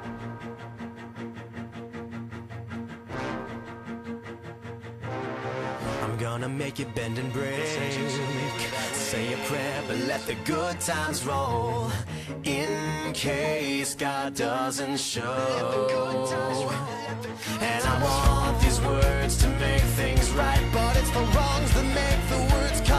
I'm gonna make it bend and break. Say a prayer, but let the good times roll. In case God doesn't show. And I want these words to make things right, but it's the wrongs that make the words